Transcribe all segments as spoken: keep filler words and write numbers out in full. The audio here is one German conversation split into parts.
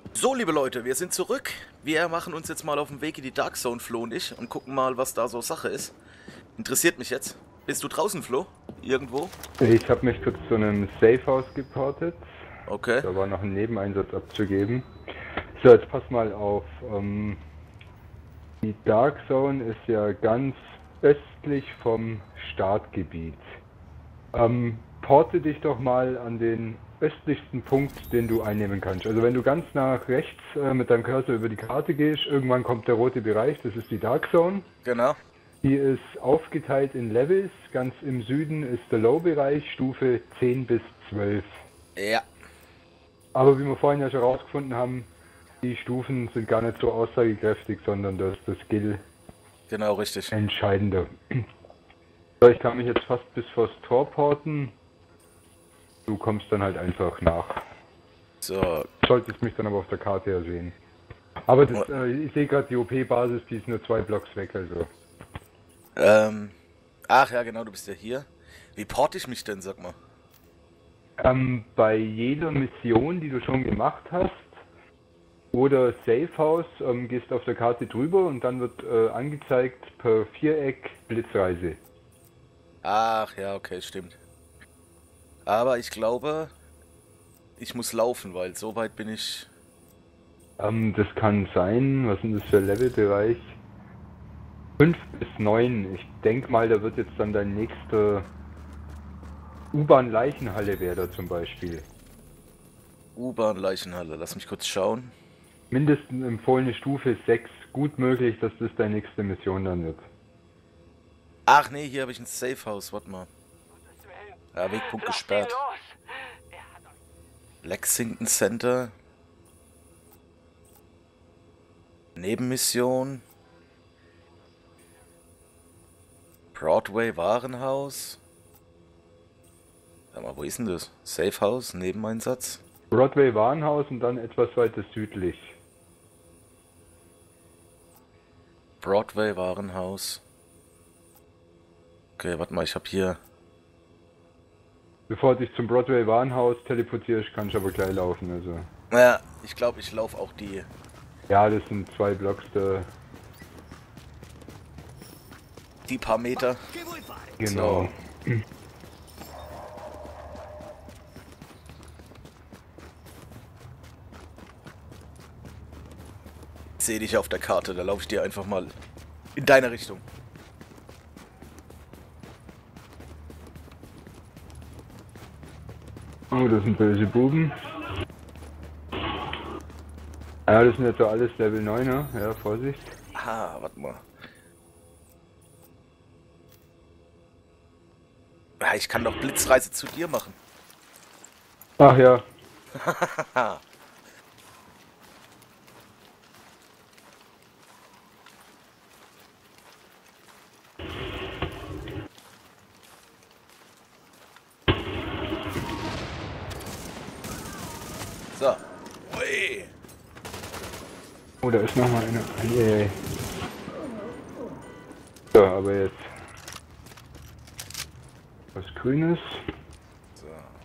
So, liebe Leute, wir sind zurück. Wir machen uns jetzt mal auf den Weg in die Dark Zone, Flo und ich, und gucken mal, was da so Sache ist. Interessiert mich jetzt. Bist du draußen, Flo? Irgendwo? Ich habe mich kurz zu einem Safehouse geportet. Okay. Da war noch ein Nebeneinsatz abzugeben. So, jetzt pass mal auf. Ähm, die Dark Zone ist ja ganz östlich vom Startgebiet. Ähm, porte dich doch mal an den östlichsten Punkt, den du einnehmen kannst. Also wenn du ganz nach rechts äh, mit deinem Cursor über die Karte gehst, irgendwann kommt der rote Bereich, das ist die Dark Zone. Genau. Die ist aufgeteilt in Levels. Ganz im Süden ist der Low-Bereich, Stufe zehn bis zwölf. Ja. Aber wie wir vorhin ja schon herausgefunden haben, die Stufen sind gar nicht so aussagekräftig, sondern das ist das Skill Genau, richtig. entscheidender. So, ich kann mich jetzt fast bis vors Tor porten. Du kommst dann halt einfach nach. So. Solltest mich dann aber auf der Karte ja sehen. Aber das, äh, ich sehe gerade die O P-Basis, die ist nur zwei Blocks weg, also. Ähm. Ach ja, genau, du bist ja hier. Wie porte ich mich denn, sag mal? Ähm, bei jeder Mission, die du schon gemacht hast, oder Safehouse, ähm, gehst auf der Karte drüber und dann wird äh, angezeigt per Viereck Blitzreise. Ach ja, okay, stimmt. Aber ich glaube, ich muss laufen, weil so weit bin ich. Ähm, das kann sein, was sind das für Levelbereich? fünf bis neun. Ich denke mal, da wird jetzt dann dein nächster U-Bahn-Leichenhalle wäre da zum Beispiel. U-Bahn-Leichenhalle. Lass mich kurz schauen. Mindestens empfohlene Stufe sechs. Gut möglich, dass das deine nächste Mission dann wird. Ach nee, hier habe ich ein Safehouse. Warte mal. Ja, Wegpunkt gesperrt. Lexington Center. Nebenmission. Broadway Warenhaus. Sag mal, wo ist denn das? Safehouse, Nebeneinsatz. Broadway Warenhaus und dann etwas weiter südlich. Broadway Warenhaus. Okay, warte mal, ich habe hier. Bevor du dich zum Broadway Warenhaus teleportierst, kannst du aber gleich laufen. Also. Naja, ich glaube, ich laufe auch die. Ja, das sind zwei Blocks da. Die paar Meter. Genau. So. Ich sehe dich auf der Karte, da laufe ich dir einfach mal in deine Richtung. Oh, das sind böse Buben. Ja, das sind jetzt so alles Level neuner. Ja, Vorsicht. Ah, warte mal. Ja, ich kann doch Blitzreise zu dir machen. Ach ja. So. Ui. Oh, da ist noch mal eine. Eieiei. So, aber jetzt. Was Grünes. So.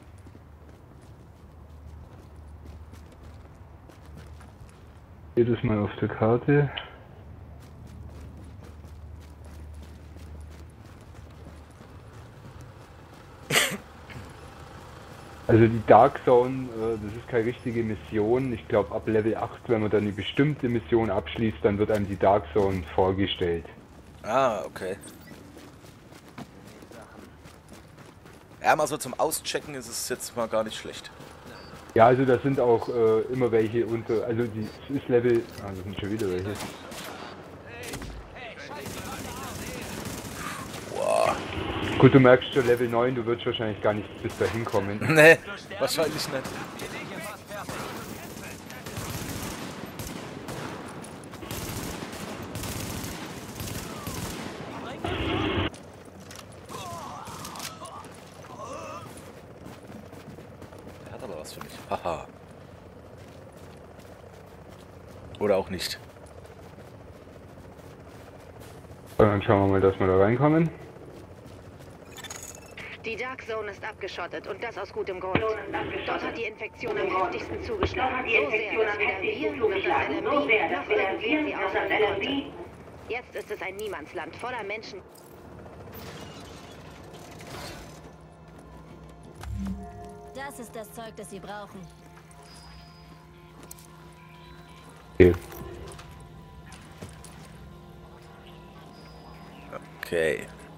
Jedes Mal auf der Karte. Also die Dark Zone, äh, das ist keine richtige Mission. Ich glaube ab Level acht, wenn man dann eine bestimmte Mission abschließt, dann wird einem die Dark Zone vorgestellt. Ah, okay. Ja, mal so zum Auschecken ist es jetzt mal gar nicht schlecht. Ja, also da sind auch äh, immer welche unter, also die es ist Level, ah, das sind schon wieder welche. Boah. Gut, du merkst schon Level neun, du wirst wahrscheinlich gar nicht bis dahin kommen. Nee, wahrscheinlich nicht. Er hat aber was für mich. Haha. Oder auch nicht. Und dann schauen wir mal, dass wir da reinkommen. Die Dark Zone ist abgeschottet und das aus gutem Grund. Dort hat die Infektion am heftigsten zugeschlagen. So sehr, dass weder wir noch das L M B noch irgendwer sie aufhalten konnte. Jetzt ist es ein Niemandsland voller Menschen. Das ist das Zeug, das sie brauchen. Okay. Okay.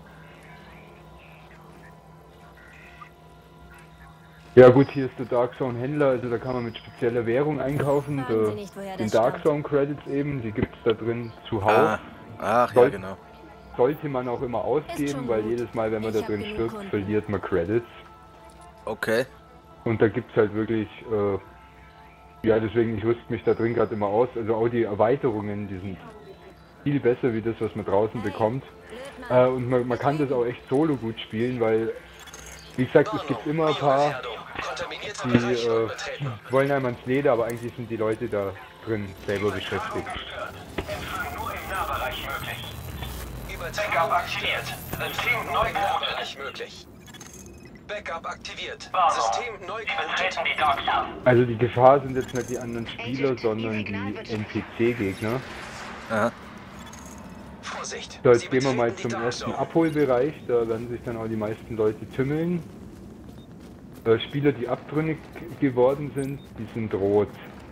Ja gut, hier ist der Dark Zone Händler, also da kann man mit spezieller Währung einkaufen. Fragen Der, Sie nicht, woher den das Dark stammt. Zone Credits eben, die gibt es da drin zuhauf. Ah, ach ja, Soll- genau. Sollte man auch immer ausgeben, schon weil gut. jedes Mal, wenn man Ich da hab drin genug stirbt, Kunden. verliert man Credits. Okay. Und da gibt es halt wirklich, äh, ja deswegen, ich rüste mich da drin gerade immer aus. Also auch die Erweiterungen, die sind viel besser wie das, was man draußen bekommt. Äh, und man, man kann das auch echt solo gut spielen, weil, wie gesagt, es gibt immer ein paar, die äh, wollen einem ans Leder, aber eigentlich sind die Leute da drin selber beschäftigt. Nur im Nahbereich möglich. Backup aktiviert. System neu geordnet. Nicht möglich. Backup aktiviert. Warnung. System neu Wir geordnet. betreten die Dark Zone. Also die Gefahr sind jetzt nicht die anderen Spieler, Agent, sondern Ihr Signal die wird N P C-Gegner. Aha. Vorsicht. So, Sie jetzt gehen wir mal betreten die zum Dark ersten Zone. Abholbereich, da werden sich dann auch die meisten Leute tümmeln. Äh, Spieler, die abtrünnig geworden sind, die sind rot.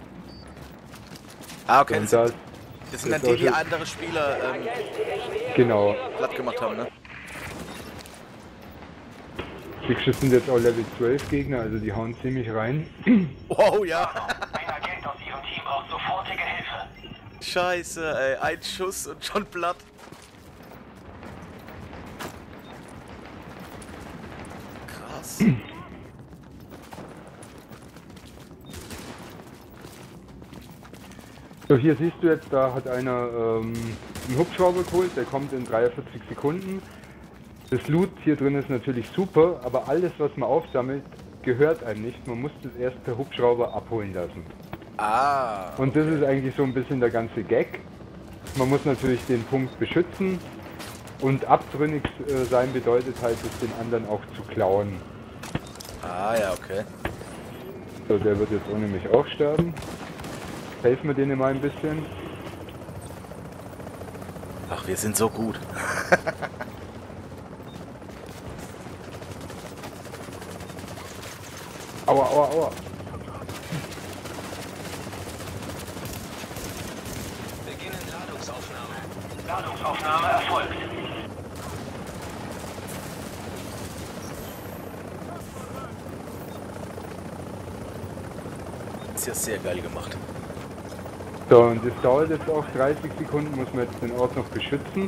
Ah, okay. Und Das, das, das sind dann das die, die auch schon- andere Spieler ähm, genau. platt gemacht haben, ne? Das sind jetzt auch Level zwölf Gegner, also die hauen ziemlich rein. Wow, ja. Ein Agent aus Ihrem Team braucht sofortige Hilfe. Scheiße, ey. Ein Schuss und schon platt. Krass. So, hier siehst du jetzt, da hat einer ähm, einen Hubschrauber geholt, der kommt in dreiundvierzig Sekunden. Das Loot hier drin ist natürlich super, aber alles, was man aufsammelt, gehört einem nicht. Man muss das erst per Hubschrauber abholen lassen. Ah. Und das ist eigentlich so ein bisschen der ganze Gag. Man muss natürlich den Punkt beschützen und abtrünnig äh, sein bedeutet halt, es den anderen auch zu klauen. Ah, ja, okay. So, der wird jetzt ohne mich auch sterben. Helfen wir denen mal ein bisschen. Ach, wir sind so gut. Aua, aua, aua. Beginnen Ladungsaufnahme. Ladungsaufnahme erfolgt. Ist ja sehr geil gemacht. So, und das dauert jetzt auch dreißig Sekunden, muss man jetzt den Ort noch beschützen.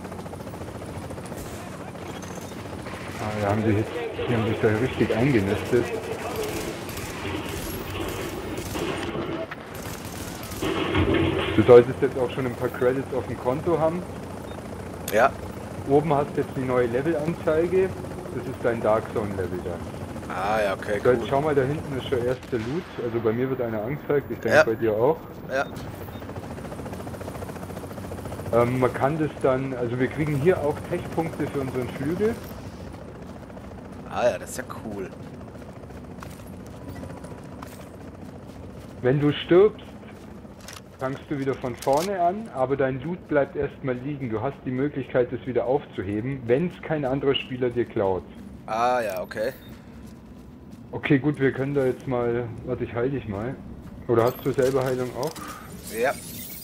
Ah, da haben die, jetzt, die haben sich da richtig eingenistet. Du solltest jetzt auch schon ein paar Credits auf dem Konto haben. Ja. Oben hast du jetzt die neue Levelanzeige. Das ist dein Dark Zone Level da. Ah, ja, okay, So, jetzt cool. schau mal, da hinten ist schon erste Loot. Also bei mir wird einer angezeigt, ich denke Ja. bei dir auch. Ja. Ähm, man kann das dann, also wir kriegen hier auch Tech-Punkte für unseren Flügel. Ah, ja, das ist ja cool. Wenn du stirbst, fangst du wieder von vorne an, aber dein Loot bleibt erstmal liegen. Du hast die Möglichkeit, das wieder aufzuheben, wenn es kein anderer Spieler dir klaut. Ah, ja, okay. Okay, gut, wir können da jetzt mal, warte, ich heile dich mal. Oder hast du selber Heilung auch? Ja.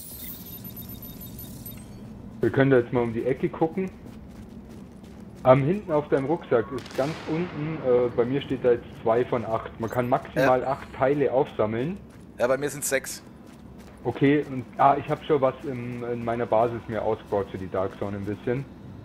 Wir können da jetzt mal um die Ecke gucken. Am hinten auf deinem Rucksack ist ganz unten, äh, bei mir steht da jetzt zwei von acht. Man kann maximal Ja. acht Teile aufsammeln. Ja, bei mir sind sechs. Okay, und ah, ich habe schon was in, in meiner Basis mir ausgebaut für die Dark Zone ein bisschen.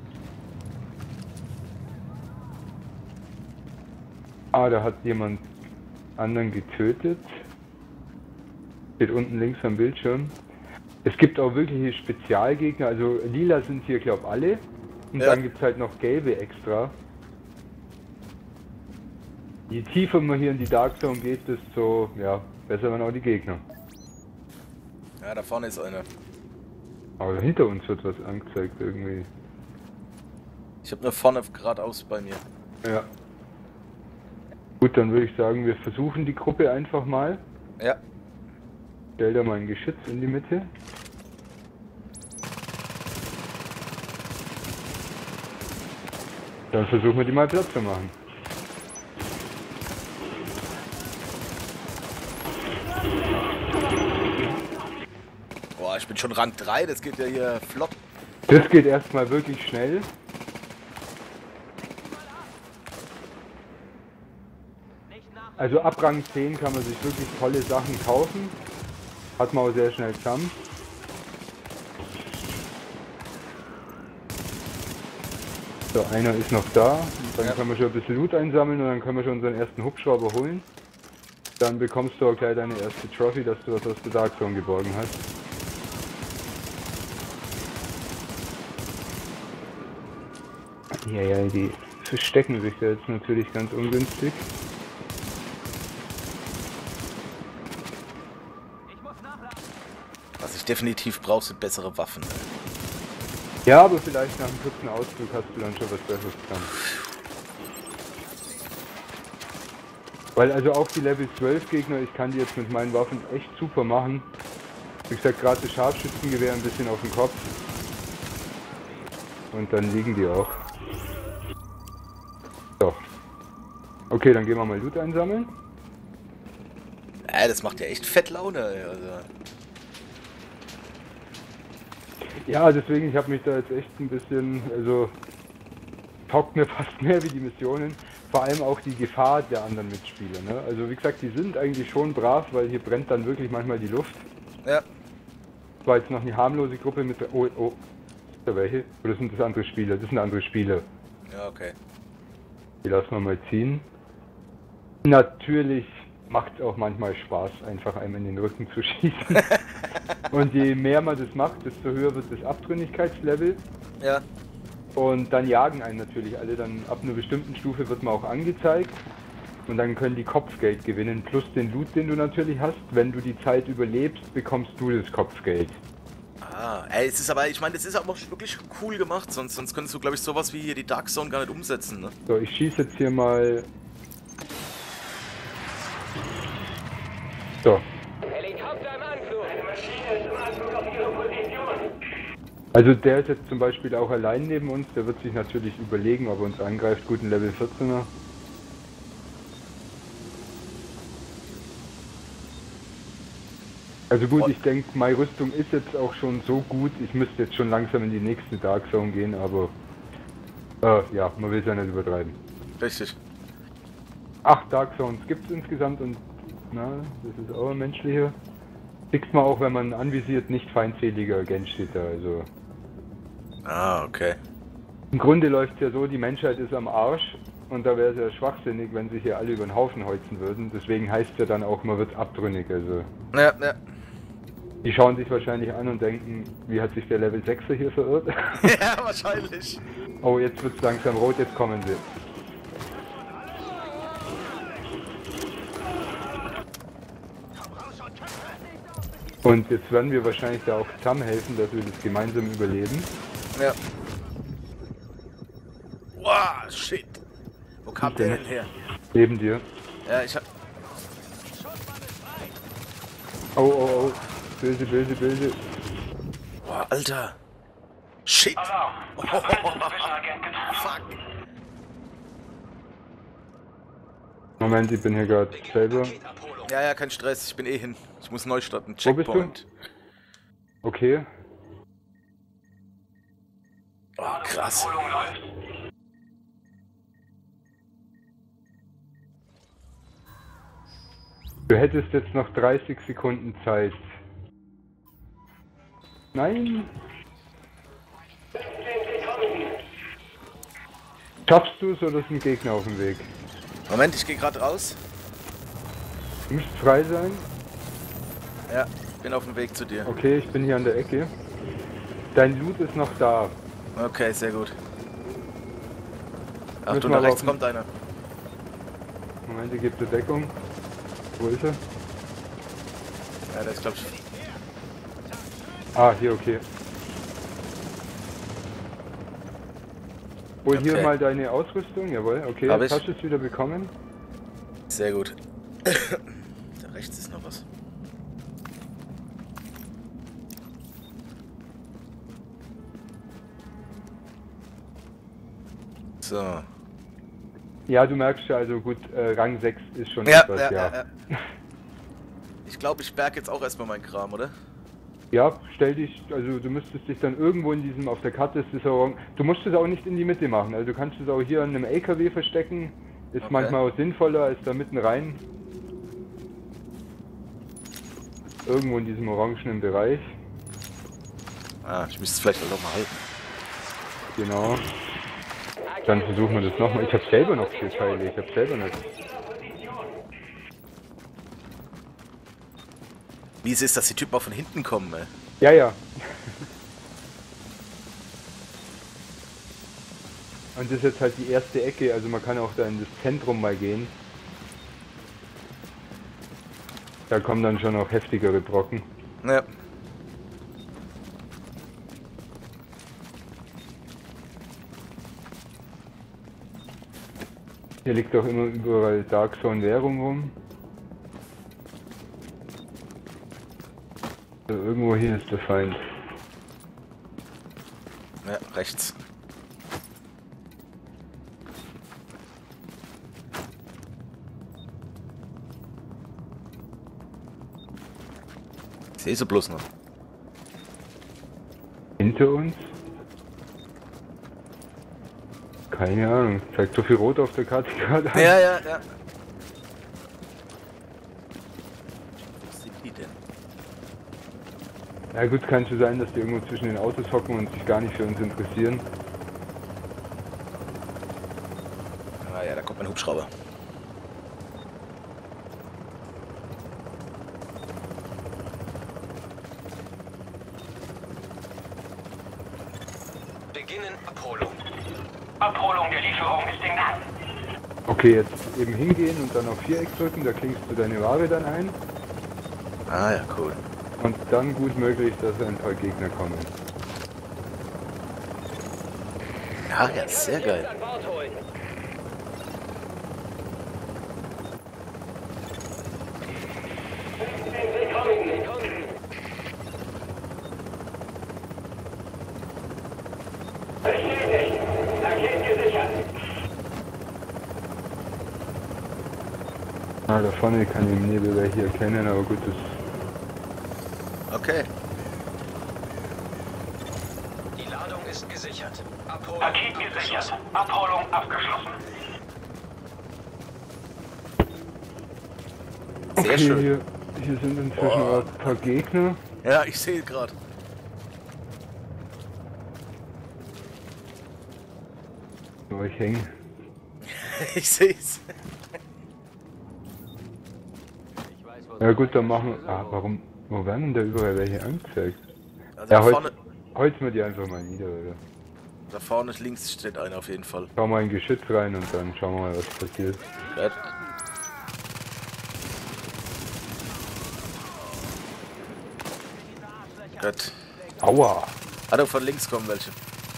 Ah, da hat jemand anderen getötet. Steht unten links am Bildschirm. Es gibt auch wirkliche Spezialgegner, also lila sind hier glaube alle. Und Ja. dann gibt es halt noch gelbe extra. Je tiefer man hier in die Dark Zone geht, desto ja, besser werden auch die Gegner. Ja, da vorne ist eine. Aber hinter uns wird was angezeigt irgendwie. Ich habe nur vorne geradeaus bei mir. Ja. Gut, dann würde ich sagen, wir versuchen die Gruppe einfach mal. Ja. Stell da mal ein Geschütz in die Mitte. Dann versuchen wir die mal platt zu machen. Boah, ich bin schon Rang drei, das geht ja hier flott. Das geht erstmal wirklich schnell. Also ab Rang zehn kann man sich wirklich tolle Sachen kaufen. Hat man auch sehr schnell zusammen. So, einer ist noch da. Und dann Ja. können wir schon ein bisschen Loot einsammeln und dann können wir schon unseren ersten Hubschrauber holen. Dann bekommst du auch gleich deine erste Trophy, dass du was aus der Dark Zone geborgen hast. Ja, ja, die verstecken sich da jetzt natürlich ganz ungünstig. Was ich definitiv brauche, sind bessere Waffen. Ja, aber vielleicht nach einem kurzen Ausflug hast du dann schon was Besseres dran. Weil also auch die Level zwölf Gegner, ich kann die jetzt mit meinen Waffen echt super machen. Wie gesagt, gerade das Scharfschützengewehr ein bisschen auf den Kopf. Und dann liegen die auch. So. Okay, dann gehen wir mal Loot einsammeln. Äh, das macht ja echt fett Laune. Also. Ja, deswegen, ich habe mich da jetzt echt ein bisschen, also taugt mir fast mehr wie die Missionen. Vor allem auch die Gefahr der anderen Mitspieler. Ne? Also wie gesagt, die sind eigentlich schon brav, weil hier brennt dann wirklich manchmal die Luft. Ja. Das war jetzt noch eine harmlose Gruppe mit... Oh, oh. Ist da welche? Oder sind das andere Spieler? Das sind andere Spieler. Ja, okay. Die lassen wir mal ziehen. Natürlich macht es auch manchmal Spaß, einfach einem in den Rücken zu schießen. Und je mehr man das macht, desto höher wird das Abtrünnigkeitslevel. Ja. Und dann jagen einen natürlich alle. Dann ab einer bestimmten Stufe wird man auch angezeigt. Und dann können die Kopfgeld gewinnen, plus den Loot, den du natürlich hast. Wenn du die Zeit überlebst, bekommst du das Kopfgeld. Ah, ey, es ist aber, ich meine, das ist aber wirklich cool gemacht, sonst, sonst könntest du, glaube ich, sowas wie hier die Dark Zone gar nicht umsetzen, ne? So, ich schieße jetzt hier mal... So. Helikopter im Anflug. Eine Maschine ist im Anflug auf ihre Position. Also der ist jetzt zum Beispiel auch allein neben uns, der wird sich natürlich überlegen, ob er uns angreift. Guten Level vierzehner. Also gut, ich denke, meine Rüstung ist jetzt auch schon so gut, ich müsste jetzt schon langsam in die nächste Dark Zone gehen, aber äh, ja, man will es ja nicht übertreiben. Richtig. Acht Dark Zones gibt es insgesamt und na, das ist auch ein menschlicher. Kriegt man auch, wenn man anvisiert, nicht feindseliger Agent steht da, also. Ah, okay. Im Grunde läuft es ja so, die Menschheit ist am Arsch und da wäre es ja schwachsinnig, wenn sich hier alle über den Haufen holzen würden. Deswegen heißt es ja dann auch, man wird abtrünnig, also. Ja, ja. Die schauen sich wahrscheinlich an und denken, wie hat sich der Level sechser hier verirrt? Ja, wahrscheinlich. Oh, jetzt wird es langsam rot, jetzt kommen sie. Und jetzt werden wir wahrscheinlich da auch zusammenhelfen, dass wir das gemeinsam überleben. Ja. Wow, shit. Wo kam der denn her? Neben dir. Ja, ich hab... Oh, oh, oh. Böse, böse, böse. Boah, Alter. Shit. Alarm. Oh, Zwischenagent getroffen. fuck. Moment, ich bin hier gerade selber. Paketabholung. Ja, ja, kein Stress. Ich bin eh hin. Ich muss neu starten. Wo bist du? Checkpoint. Okay. Oh, krass. Abholung läuft. Du hättest jetzt noch dreißig Sekunden Zeit. Nein. Schaffst du es oder ist ein Gegner auf dem Weg? Moment, ich gehe gerade raus. Du musst frei sein. Ja, bin auf dem Weg zu dir. Okay, ich bin hier an der Ecke. Dein Loot ist noch da. Okay, sehr gut. Ach, Müssen du, wir da aber rechts auf- kommt einer. Moment, ich gebe dir Deckung. Wo ist er? Ja, der ist, glaub ich... Ah, hier, okay. Hol hier Okay. mal deine Ausrüstung, jawohl, okay, Hab jetzt ich. hast du es wieder bekommen. Sehr gut. Da rechts ist noch was. So. Ja, du merkst ja, also gut, äh, Rang sechs ist schon Ja, etwas, ja, ja. ja, ja. Ich glaube, ich berg jetzt auch erstmal meinen Kram, oder? Ja, stell dich, also du müsstest dich dann irgendwo in diesem, auf der Karte ist das auch, du musst es auch nicht in die Mitte machen, also du kannst es auch hier an einem L K W verstecken, ist Okay. manchmal auch sinnvoller als da mitten rein. Irgendwo in diesem orangenen Bereich, Ah, ich müsste es vielleicht auch noch mal halten. genau. Dann versuchen wir das nochmal, ich habe selber noch vier Teile, ich habe selber nicht. Wie es ist, dass die Typen auch von hinten kommen, ey. Ja, ja. Und das ist jetzt halt die erste Ecke, also man kann auch da in das Zentrum mal gehen. Da kommen dann schon auch heftigere Brocken. Ja. Hier liegt auch immer überall Dark Zone Währung rum. Also irgendwo hier ist der Feind. Ja, rechts. Ich sehe sie bloß noch. Hinter uns? Keine Ahnung, zeigt so viel Rot auf der Karte gerade an. Ja, ja, ja. Was sind die denn? Ja gut, kann schon sein, dass die irgendwo zwischen den Autos hocken und sich gar nicht für uns interessieren. Ah ja, da kommt mein Hubschrauber. Beginnen Abholung. Abholung der Lieferung ist in Gang. Okay, jetzt eben hingehen und dann auf Viereck drücken, da klingst du deine Ware dann ein. Ah ja, cool. Und dann gut möglich, dass ein paar Gegner kommen. Ja, ja, sehr geil. An Bord holen. Willkommen, Sekunden. Bestätigt. Paket gesichert. Ah, da vorne kann ich im Nebel welche erkennen, aber gut, das... Okay. Die Ladung ist gesichert. Abholung Paket gesichert. Abholung abgeschlossen. Sehr Okay, schön. Hier, hier sind inzwischen Boah. auch ein paar Gegner. Ja, ich sehe gerade. So, ich hänge. Ich sehe es. Ja gut, dann machen... Ah, warum... Wo werden denn da überall welche angezeigt? Also Ja, da, heute, vorne, heute wir die einfach mal nieder, oder? da vorne links steht einer auf jeden Fall. Schau mal in Geschütz rein und dann schauen wir mal, was passiert. Gut. Gut. Aua! Ah, da von links kommen welche.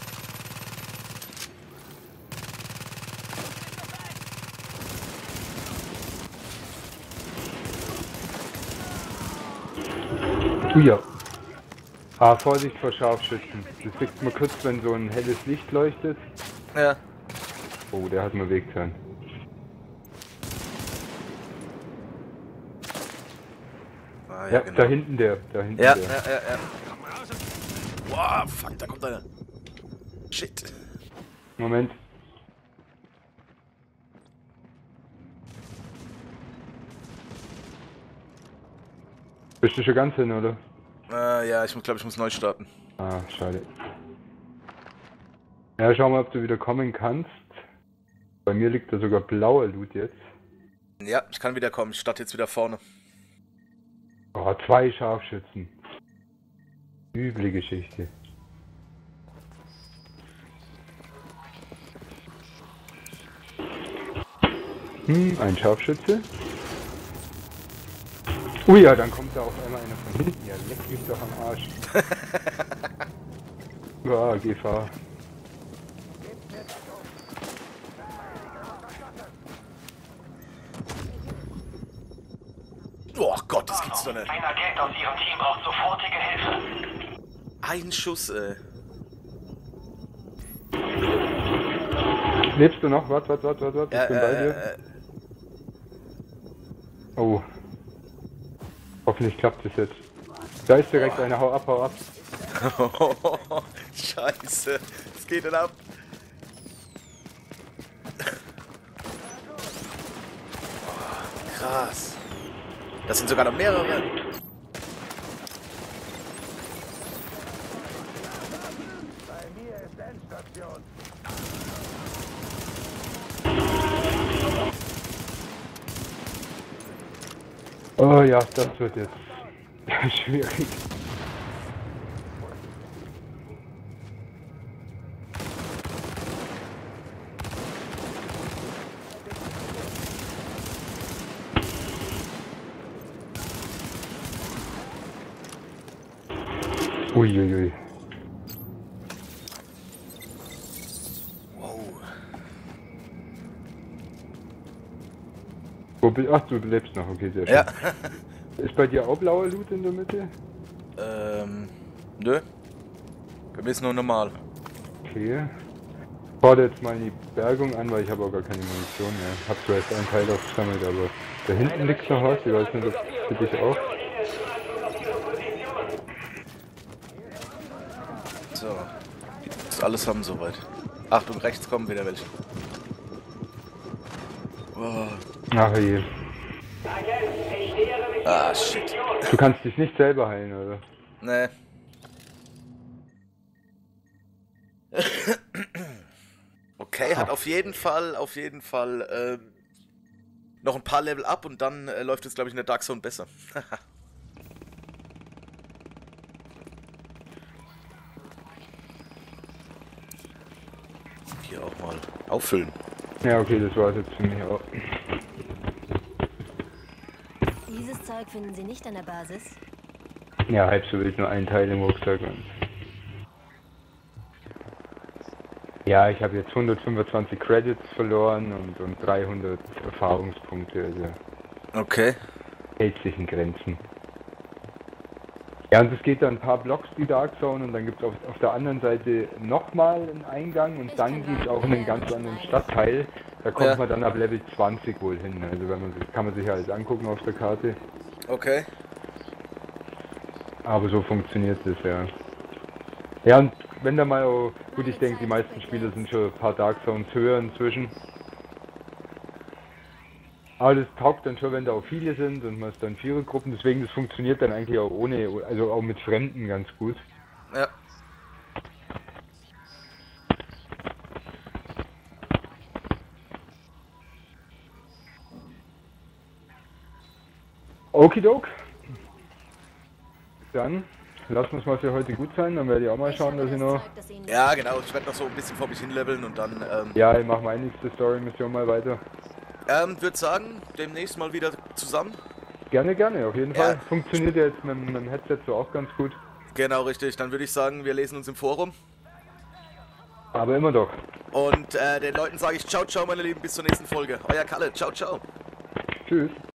Oh ja. Ah, Vorsicht vor Scharfschützen. Das kriegt man kurz, wenn so ein helles Licht leuchtet. Ja. Oh, der hat mir wehgetan. Ah, Ja, genau. da hinten der, da hinten Ja, der. ja, ja, ja. Wow, fuck, da kommt einer. Shit. Moment. Bist du schon ganz hin, oder? Äh, ja, ich glaube, ich muss neu starten. Ah, schade. Ja, schau mal, ob du wieder kommen kannst. Bei mir liegt da sogar blauer Loot jetzt. Ja, ich kann wieder kommen. Ich starte jetzt wieder vorne. Oh, zwei Scharfschützen. Üble Geschichte. Hm, ein Scharfschütze. Ui, ja, dann kommt da auf einmal einer von hinten. Ja, leck mich doch am Arsch. Ja, Gefahr. Gott, das gibt's doch nicht. Ein Agent aus Ihrem Team braucht sofortige Hilfe. Ein Schuss, ey. Lebst du noch? Warte, warte, warte, warte, warte. Ja, Ich bin bei dir. äh, äh, Oh. Hoffentlich klappt es jetzt. Da ist direkt einer. Hau ab, hau ab. Scheiße. Was geht denn ab? Oh, krass. Das sind sogar noch mehrere. Oh ja, das wird jetzt schwierig. Uiuiui. Wow. Wo bist Ach, du lebst noch, okay, sehr schön. Ja. Ist bei dir auch blauer Loot in der Mitte? ähm, nö. Bei mir ist nur normal. Okay. Ich fordere jetzt mal die Bergung an, weil ich habe auch gar keine Munition mehr. Hab zwar jetzt einen Teil aufgesammelt, aber da hinten liegt noch was, ich weiß nicht, ob für dich auch. So. Das alles haben soweit. Achtung, rechts kommen wieder welche. Oh. Ach je. Ah, shit. Du kannst dich nicht selber heilen, oder? Nee. Okay, hat auf jeden Fall, auf jeden Fall ähm, noch ein paar Level up und dann äh, läuft es, glaube ich, in der Dark Zone besser. Hier auch mal auffüllen. Ja, okay, das war es jetzt für mich auch. Dieses Zeug finden Sie nicht an der Basis? Ja, halb so wild, nur ein Teil im Rucksack. Ja, ich habe jetzt hundertfünfundzwanzig Credits verloren und, und dreihundert Erfahrungspunkte, also Okay. hält sich in Grenzen. Ja, und es geht dann ein paar Blocks, die Dark Zone, und dann gibt es auf, auf der anderen Seite nochmal einen Eingang und dann gibt es auch einen ganz anderen Stadtteil. Da kommt Ja. man dann ab Level zwanzig wohl hin. Also wenn man sich, kann man sich alles angucken auf der Karte. Okay. Aber so funktioniert es, ja. Ja, und wenn da mal, auch, gut, ich denke, die meisten Spieler sind schon ein paar Dark Zones höher inzwischen. Aber das taugt dann schon, wenn da auch viele sind und man ist dann Vierergruppen, deswegen das funktioniert dann eigentlich auch ohne, also auch mit Fremden ganz gut. Ja. Okidok. Dann lassen wir es mal für heute gut sein, dann werde ich auch mal schauen, dass ich noch... Ja, genau. Ich werde noch so ein bisschen vor mich hinleveln und dann, ähm, Ja, ich mache meine nächste Story-Mission mal weiter. ähm, würde sagen, demnächst mal wieder zusammen. Gerne, gerne, auf jeden Ja. Fall. Funktioniert ja jetzt mit, mit dem Headset so auch ganz gut. Genau, richtig. Dann würde ich sagen, wir lesen uns im Forum. Aber immer doch. Und äh, den Leuten sage ich ciao, ciao, meine Lieben, bis zur nächsten Folge. Euer Kalle, ciao, ciao. Tschüss.